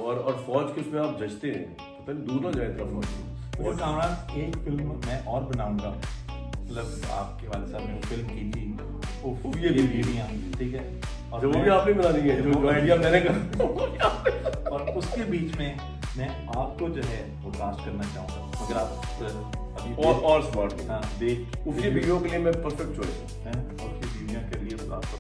और फौज के उसमें आप जजते हैं, पता नहीं दूर ना जाए तरफ फौज। कामरान एक फिल्म मैं और बनाऊंगा, मतलब आपके वाले साहब ने फिल्म की थी उफ ये बीवियां, ठीक है, और जो भी आपने बनानी है, जो आइडिया मैंने कहा और उसके बीच में मैं आपको जो है वो कास्ट करना चाहूंगा, मगर आप अभी और स्मार्ट। हाँ देख उसकी वीडियो के लिए मैं परफेक्ट चॉइस है।